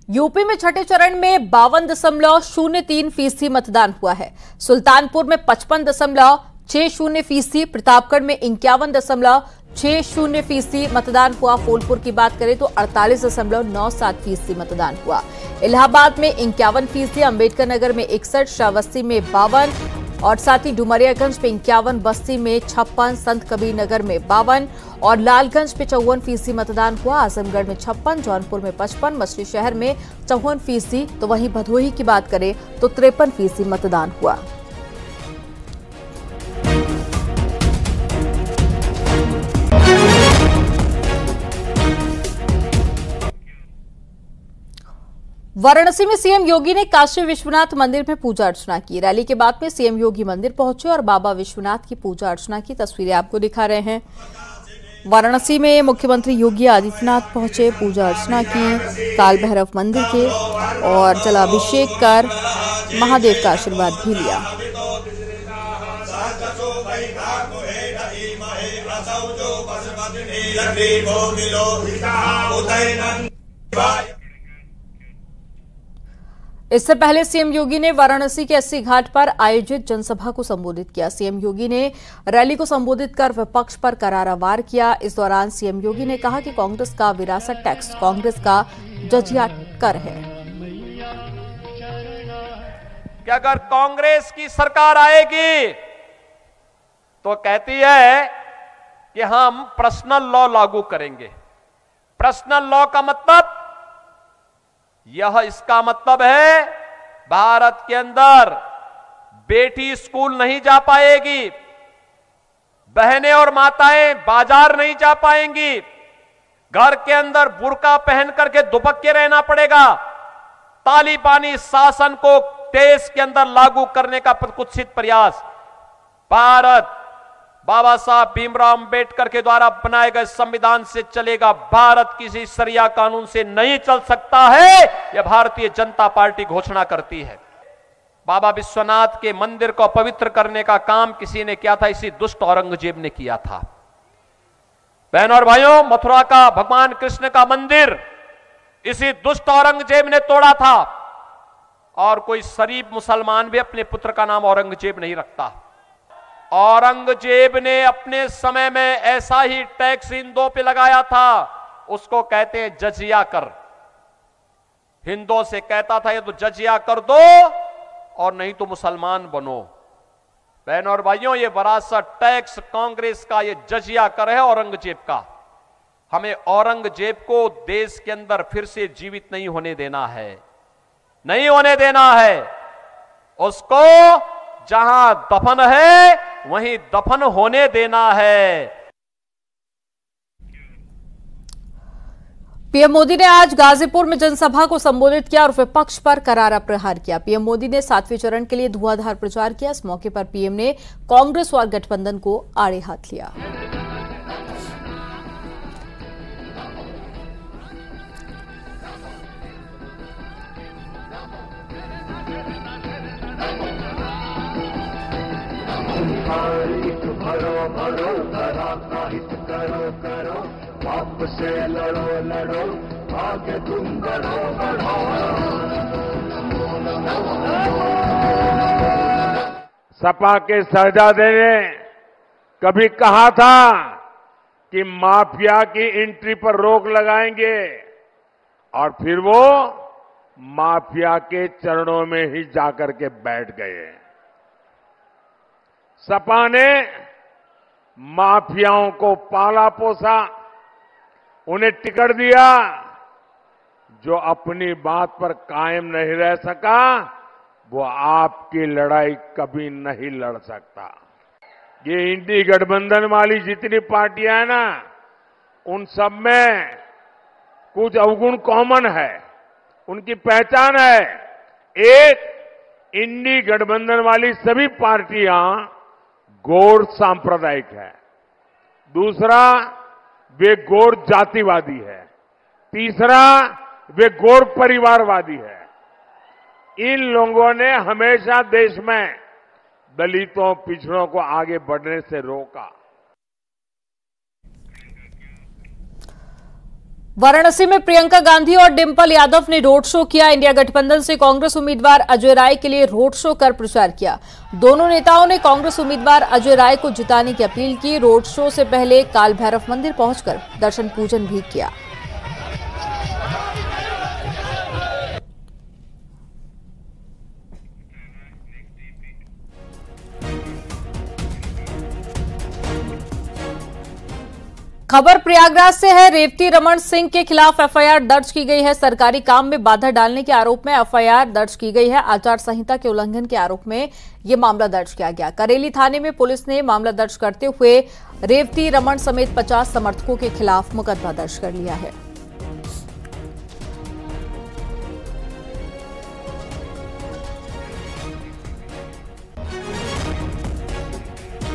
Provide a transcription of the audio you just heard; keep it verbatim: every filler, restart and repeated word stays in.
UP में छठे चरण में बावन दशमलव शून्य तीन फीसदी मतदान हुआ है। सुल्तानपुर में पचपन दशमलव छह शून्य फीसदी, प्रतापगढ़ में इक्यावन दशमलव छह शून्य फीसदी मतदान हुआ। फूलपुर की बात करें तो अड़तालीस दशमलव नौ सात फीसदी मतदान हुआ। इलाहाबाद में इक्यावन फीसदी, अम्बेडकर नगर में इकसठ, श्रावस्ती में बावन और साथ ही डुमरियागंज में इक्यावन, बस्ती में छप्पन, संत कबीर नगर में बावन और लालगंज में चौवन फीसदी मतदान हुआ। आजमगढ़ में छप्पन, जौनपुर में पचपन, मछली शहर में चौवन फीसदी, तो वहीं भदोही की बात करें तो तिरपन फीसदी मतदान हुआ। वाराणसी में सीएम योगी ने काशी विश्वनाथ मंदिर में पूजा अर्चना की। रैली के बाद में सीएम योगी मंदिर पहुंचे और बाबा विश्वनाथ की पूजा अर्चना की। तस्वीरें आपको दिखा रहे हैं। वाराणसी में मुख्यमंत्री योगी आदित्यनाथ पहुंचे, पूजा अर्चना की काल भैरव मंदिर के और जलाभिषेक कर महादेव का आशीर्वाद भी लिया। इससे पहले सीएम योगी ने वाराणसी के अस्सी घाट पर आयोजित जनसभा को संबोधित किया। सीएम योगी ने रैली को संबोधित कर विपक्ष पर करारा वार किया। इस दौरान सीएम योगी ने कहा कि कांग्रेस का विरासत टैक्स कांग्रेस का जजिया कर है कि अगर कांग्रेस की सरकार आएगी तो कहती है कि हम पर्सनल लॉ लागू करेंगे। पर्सनल लॉ का मतलब यह इसका मतलब है भारत के अंदर बेटी स्कूल नहीं जा पाएगी, बहनें और माताएं बाजार नहीं जा पाएंगी, घर के अंदर बुर्का पहन करके दुबक्के रहना पड़ेगा। तालिबानी शासन को देश के अंदर लागू करने का कुत्सित प्रयास भारत बाबा साहब भीमराव अंबेडकर के द्वारा बनाए गए संविधान से चलेगा। भारत किसी शरिया कानून से नहीं चल सकता है, यह भारतीय जनता पार्टी घोषणा करती है। बाबा विश्वनाथ के मंदिर को पवित्र करने का काम किसी ने किया था, इसी दुष्ट औरंगजेब ने किया था। बहनों और भाइयों, मथुरा का भगवान कृष्ण का मंदिर इसी दुष्ट औरंगजेब ने तोड़ा था और कोई शरीफ मुसलमान भी अपने पुत्र का नाम औरंगजेब नहीं रखता। औरंगजेब ने अपने समय में ऐसा ही टैक्स हिंदुओं पे लगाया था, उसको कहते हैं जजिया कर। हिंदुओं से कहता था ये तो जजिया कर दो और नहीं तो मुसलमान बनो। बहनों और भाइयों, ये विरासत टैक्स कांग्रेस का ये जजिया कर है औरंगजेब का। हमें औरंगजेब को देश के अंदर फिर से जीवित नहीं होने देना है, नहीं होने देना है। उसको जहां दफन है वहीं दफन होने देना है। पीएम मोदी ने आज गाजीपुर में जनसभा को संबोधित किया और विपक्ष पर करारा प्रहार किया। पीएम मोदी ने सातवें चरण के लिए धुआंधार प्रचार किया। इस मौके पर पीएम ने कांग्रेस और गठबंधन को आड़े हाथ लिया। भरो भरो धरा हित करो करो, बाप से लड़ो लड़ो, आगे तुम बढ़ो बढ़ो। सपा के शहजादे ने कभी कहा था कि माफिया की एंट्री पर रोक लगाएंगे और फिर वो माफिया के चरणों में ही जाकर के बैठ गए। सपा ने माफियाओं को पाला पोसा, उन्हें टिकट दिया। जो अपनी बात पर कायम नहीं रह सका वो आपकी लड़ाई कभी नहीं लड़ सकता। ये इंडी गठबंधन वाली जितनी पार्टियां हैं ना, उन सब में कुछ अवगुण कॉमन है, उनकी पहचान है। एक, इंडी गठबंधन वाली सभी पार्टियां गौर सांप्रदायिक है। दूसरा, वे गौर जातिवादी है। तीसरा, वे गौर परिवारवादी है। इन लोगों ने हमेशा देश में दलितों, पिछड़ों को आगे बढ़ने से रोका। वाराणसी में प्रियंका गांधी और डिंपल यादव ने रोड शो किया। इंडिया गठबंधन से कांग्रेस उम्मीदवार अजय राय के लिए रोड शो कर प्रचार किया। दोनों नेताओं ने कांग्रेस उम्मीदवार अजय राय को जिताने की अपील की। रोड शो से पहले काल भैरव मंदिर पहुंचकर दर्शन पूजन भी किया। खबर प्रयागराज से है। रेवती रमन सिंह के खिलाफ एफआईआर दर्ज की गई है। सरकारी काम में बाधा डालने के आरोप में एफआईआर दर्ज की गई है। आचार संहिता के उल्लंघन के आरोप में यह मामला दर्ज किया गया। करेली थाने में पुलिस ने मामला दर्ज करते हुए रेवती रमन समेत पचास समर्थकों के खिलाफ मुकदमा दर्ज कर लिया है।